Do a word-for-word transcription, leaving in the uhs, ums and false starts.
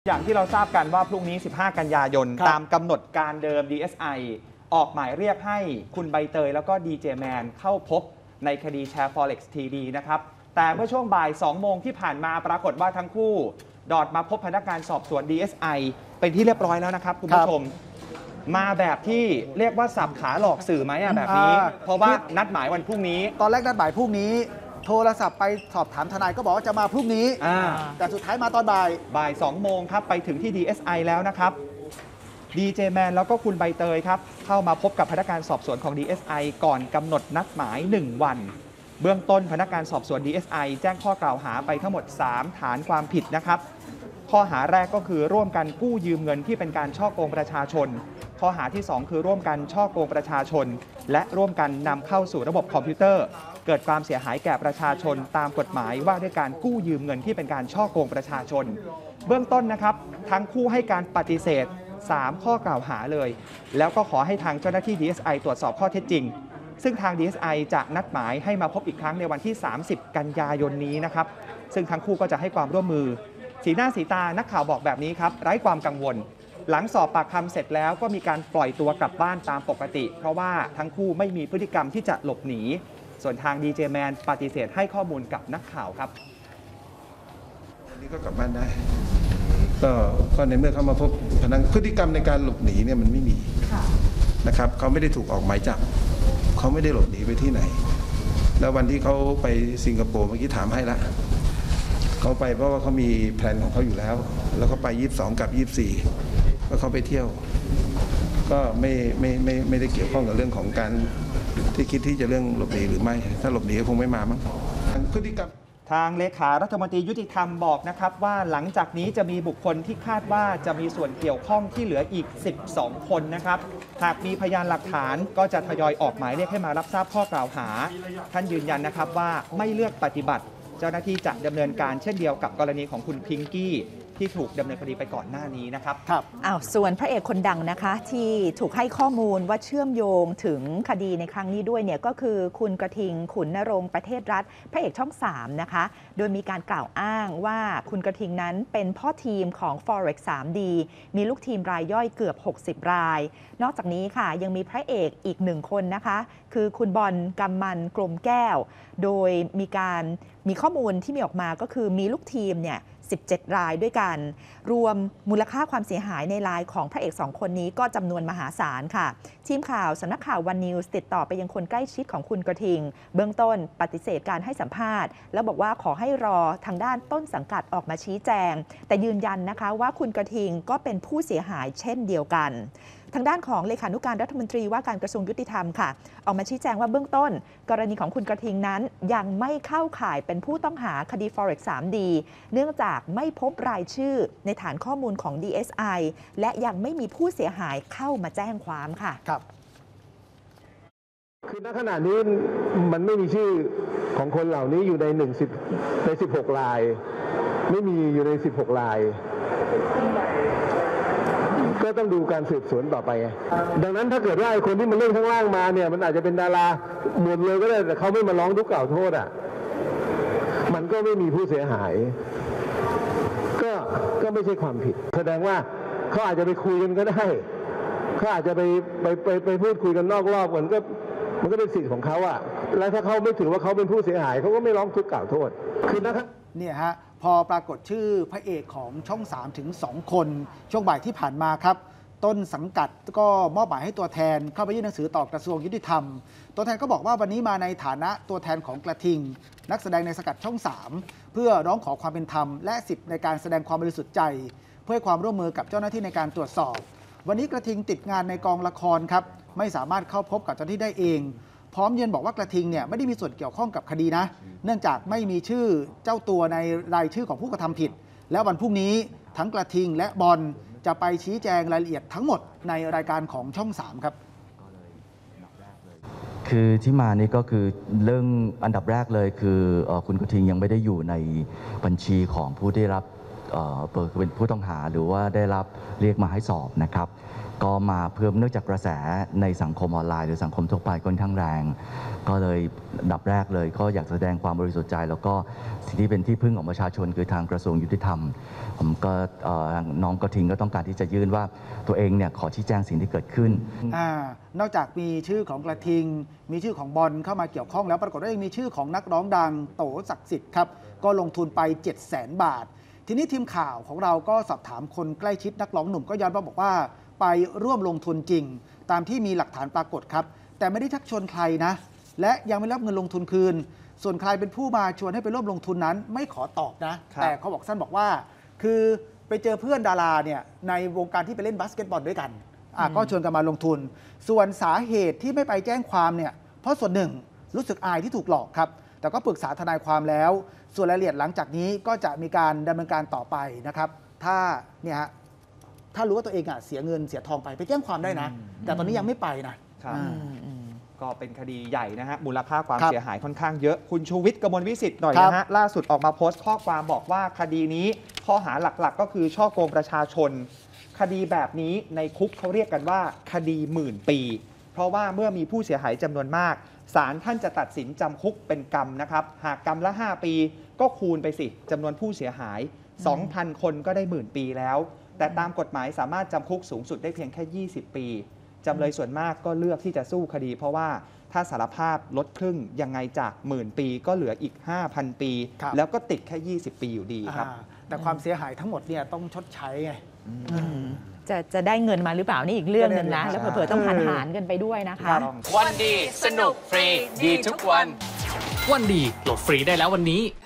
อย่างที่เราทราบกันว่าพรุ่งนี้ สิบห้า กันยายน ตามกำหนดการเดิม ดี เอส ไอ ออกหมายเรียกให้คุณใบเตยแล้วก็ดีเจแมนเข้าพบในคดีแชร์ Forex ที ดี นะครับ แต่เมื่อช่วงบ่าย สอง โมงที่ผ่านมาปรากฏว่าทั้งคู่ดอดมาพบพนักงานสอบสวน ดี เอส ไอ เป็นที่เรียบร้อยแล้วนะครับคุณผู้ชม มาแบบที่เรียกว่าสับขาหลอกสื่อไหมอะแบบนี้ เพราะว่านัดหมายวันพรุ่งนี้ตอนแรกนัดหมายพรุ่งนี้โทรศัพท์ไปสอบถามทนายก็บอกว่าจะมาพรุ่งนี้แต่สุดท้ายมาตอนบ่ายบ่าย สอง โมงครับไปถึงที่ ดี เอส ไอ แล้วนะครับดีเจแมนแล้วก็คุณใบเตยครับเข้ามาพบกับพนักงานสอบสวนของ ดี เอส ไอ ก่อนกำหนดนัดหมาย หนึ่ง วันเบื้องต้นพนักงานสอบสวน ดี เอส ไอ แจ้งข้อกล่าวหาไปทั้งหมด สาม ฐานความผิดนะครับข้อหาแรกก็คือร่วมกันกู้ยืมเงินที่เป็นการฉ้อโกงประชาชนข้อหาที่ สอง คือร่วมกันฉ้อโกงประชาชนและร่วมกันนำเข้าสู่ระบบคอมพิวเตอร์เกิดความเสียหายแก่ประชาชนตามกฎหมายว่าด้วยการกู้ยืมเงินที่เป็นการฉ้อโกงประชาชนเบื้องต้นนะครับทั้งคู่ให้การปฏิเสธสามข้อกล่าวหาเลยแล้วก็ขอให้ทางเจ้าหน้าที่ ดี เอส ไอ ตรวจสอบข้อเท็จจริงซึ่งทาง ดี เอส ไอ จะนัดหมายให้มาพบอีกครั้งในวันที่ สามสิบ กันยายนนี้นะครับซึ่งทั้งคู่ก็จะให้ความร่วมมือสีหน้าสีตานักข่าวบอกแบบนี้ครับไร้ความกังวลหลังสอบปากคำเสร็จแล้วก็มีการปล่อยตัวกลับบ้านตามปกติเพราะว่าทั้งคู่ไม่มีพฤติกรรมที่จะหลบหนีส่วนทางดีเจแมนปฏิเสธให้ข้อมูลกับนักข่าวครับอันนี้ก็กลับบ้านได้ก็ก็ในเมื่อเขามาพบพนักพฤติกรรมในการหลบหนีเนี่ยมันไม่มีนะครับเขาไม่ได้ถูกออกหมายจับเขาไม่ได้หลบหนีไปที่ไหนแล้ววันที่เขาไปสิงคโปร์เมื่อกี้ถามให้ละเขาไปเพราะว่าเขามีแผนของเขาอยู่แล้วแล้วเขาไปยี่สิบสองกับยี่สิบสี่ก็เขาไปเที่ยวก็ไม่ไม่ไม่ไม่ได้เกี่ยวข้องกับเรื่องของการที่คิดที่จะเรื่องหลบหนีหรือไม่ถ้าหลบหนีก็คงไม่มามั้งพฤติกรรมทางเลขารัฐมนตรียุติธรรมบอกนะครับว่าหลังจากนี้จะมีบุคคลที่คาดว่าจะมีส่วนเกี่ยวข้องที่เหลืออีกสิบสองคนนะครับหากมีพยานหลักฐานก็จะทยอยออกหมายเรียกให้มารับทราบข้อกล่าวหาท่านยืนยันนะครับว่าไม่เลือกปฏิบัติเจ้าหน้าที่จะดำเนินการเช่นเดียวกับกรณีของคุณพิงกี้ที่ถูกดำเนินคดีไปก่อนหน้านี้นะครับครับอ้าวส่วนพระเอกคนดังนะคะที่ถูกให้ข้อมูลว่าเชื่อมโยงถึงคดีในครั้งนี้ด้วยเนี่ยก็คือคุณกระทิงขุนนรงค์ประเทศรัฐพระเอกช่องสามนะคะโดยมีการกล่าวอ้างว่าคุณกระทิงนั้นเป็นพ่อทีมของ Forex ทรี ดี มีลูกทีมรายย่อยเกือบหกสิบรายนอกจากนี้ค่ะยังมีพระเอกอีกหนึ่งคนนะคะคือคุณบอลกำมันกลมแก้วโดยมีการมีข้อมูลที่มีออกมาก็คือมีลูกทีมเนี่ยสิบเจ็ดรายด้วยกันรวมมูลค่าความเสียหายในรายของพระเอกสองคนนี้ก็จำนวนมหาศาลค่ะทีมข่าวสำนักข่าววันนิวส์ติดต่อไปยังคนใกล้ชิดของคุณกระทิงเบื้องต้นปฏิเสธการให้สัมภาษณ์แล้วบอกว่าขอให้รอทางด้านต้นสังกัดออกมาชี้แจงแต่ยืนยันนะคะว่าคุณกระทิงก็เป็นผู้เสียหายเช่นเดียวกันทางด้านของเลขานุการรัฐมนตรีว่าการกระทรวงยุติธรรมค่ะออกมาชี้แจงว่าเบื้องต้นกรณีของคุณกระทิงนั้นยังไม่เข้าข่ายเป็นผู้ต้องหาคดี Forex ทรี ดี เนื่องจากไม่พบรายชื่อในฐานข้อมูลของ ดี เอส ไอ และยังไม่มีผู้เสียหายเข้ามาแจ้งความค่ะครับคือณขณะนี้มันไม่มีชื่อของคนเหล่านี้อยู่ในหนึ่งสิบในสิบหกรายไม่มีอยู่ในสิบหกรายก็ต้องดูการสืบสวนต่อไปดังนั้นถ้าเกิดว่าไอ้คนที่มันเล่นข้างล่างมาเนี่ยมันอาจจะเป็นดาราหมดเลยก็ได้แต่เขาไม่มาร้องทุกข์กล่าวโทษอ่ะมันก็ไม่มีผู้เสียหายก็ก็ไม่ใช่ความผิดแสดงว่าเขาอาจจะไปคุยกันก็ได้เขาอาจจะไปไปไปไปพูดคุยกันนอกรอบมันก็มันก็เป็นสิทธิ์ของเขาอ่ะแล้วถ้าเขาไม่ถือว่าเขาเป็นผู้เสียหายเขาก็ไม่ร้องทุกข์กล่าวโทษคือนะครับเนี่ยฮะพอปรากฏชื่อพระเอกของช่องสามถึงสองคนช่วงบ่ายที่ผ่านมาครับต้นสังกัดก็มอบหมายให้ตัวแทนเข้าไปยื่นหนังสือต่อกระทรวงยุติธรรมตัวแทนก็บอกว่าวันนี้มาในฐานะตัวแทนของกระทิงนักแสดงในสังกัดช่องสามเพื่อร้องขอความเป็นธรรมและสิทธิ์ในการแสดงความบริสุทธิ์ใจเพื่อให้ความร่วมมือกับเจ้าหน้าที่ในการตรวจสอบวันนี้กระทิงติดงานในกองละครครับไม่สามารถเข้าพบกับเจ้าหน้าที่ได้เองพร้อมยืนบอกว่ากระทิงเนี่ยไม่ได้มีส่วนเกี่ยวข้องกับคดีนะเนื่องจากไม่มีชื่อเจ้าตัวในรายชื่อของผู้กระทำผิดและวันพรุ่งนี้ทั้งกระทิงและบอลจะไปชี้แจงรายละเอียดทั้งหมดในรายการของช่องสามครับคือที่มานี่ก็คือเรื่องอันดับแรกเลยคือคุณกระทิงยังไม่ได้อยู่ในบัญชีของผู้ได้รับเอ่อเป็นผู้ต้องหาหรือว่าได้รับเรียกมาให้สอบนะครับก็มาเพิ่มเนื่องจากกระแสในสังคมออนไลน์หรือสังคมทั่วไปค่อนข้างแรงก็เลยดับแรกเลยก็อยากแสดงความบริสุทธิ์ใจแล้วก็สิ่งที่เป็นที่พึ่งของประชาชนคือทางกระทรวงยุติธรรมผมก็น้องกระทิงก็ต้องการที่จะยื่นว่าตัวเองเนี่ยขอชี้แจงสิ่งที่เกิดขึ้นอ่านอกจากมีชื่อของกระทิงมีชื่อของบอลเข้ามาเกี่ยวข้องแล้วปรากฏว่ายังมีชื่อของนักร้องดังโตศักดิ์สิทธิ์ครับก็ลงทุนไป เจ็ดแสน บาททีนี้ทีมข่าวของเราก็สอบถามคนใกล้ชิดนักร้องหนุ่มก็ย้อนมาบอกว่าไปร่วมลงทุนจริงตามที่มีหลักฐานปรากฏครับแต่ไม่ได้ชักชวนใครนะและยังไม่รับเงินลงทุนคืนส่วนใครเป็นผู้มาชวนให้ไปร่วมลงทุนนั้นไม่ขอตอบนะแต่เขาบอกสั้นบอกว่าคือไปเจอเพื่อนดาราเนี่ยในวงการที่ไปเล่นบาสเกตบอลด้วยกันก็ชวนกันมาลงทุนส่วนสาเหตุที่ไม่ไปแจ้งความเนี่ยเพราะส่วนหนึ่งรู้สึกอายที่ถูกหลอกครับแต่ก็ปรึกษาทนายความแล้วส่วนรายละเอียดหลังจากนี้ก็จะมีการดำเนินการต่อไปนะครับถ้าเนี่ยฮะถ้ารู้ว่าตัวเองอ่ะเสียเงินเสียทองไปไปแจ้งความได้นะแต่ตอนนี้ยังไม่ไปนะครับก็เป็นคดีใหญ่นะฮะมูลค่าความเสียหายค่อนข้างเยอะคุณชูวิทย์กมลวิสิทธิ์หน่อยนะฮะล่าสุดออกมาโพสต์ข้อความบอกว่าคดีนี้ข้อหาหลักๆก็คือช่อโกงประชาชนคดีแบบนี้ในคุกเขาเรียกกันว่าคดีหมื่นปีเพราะว่าเมื่อมีผู้เสียหายจำนวนมากศาลท่านจะตัดสินจำคุกเป็นกรรมนะครับหากกรรมละห้าปีก็คูณไปสิจำนวนผู้เสียหาย สองพัน คนก็ได้หมื่นปีแล้วแต่ตามกฎหมายสามารถจำคุกสูงสุดได้เพียงแค่ยี่สิบปีจำเลยส่วนมากก็เลือกที่จะสู้คดีเพราะว่าถ้าสารภาพลดครึ่งยังไงจากหมื่นปีก็เหลืออีก ห้าพัน ปีแล้วก็ติดแค่ยี่สิบปีอยู่ดีครับแต่ความเสียหายทั้งหมดเนี่ยต้องชดใช้ไงจะจะได้เงินมาหรือเปล่านี่อีกเรื่องหนึ่งนะแล้วเผลอๆต้องหันหารกันไปด้วยนะคะวันดีสนุกฟรีดีทุกวันวันดีโหลดฟรีได้แล้ววันนี้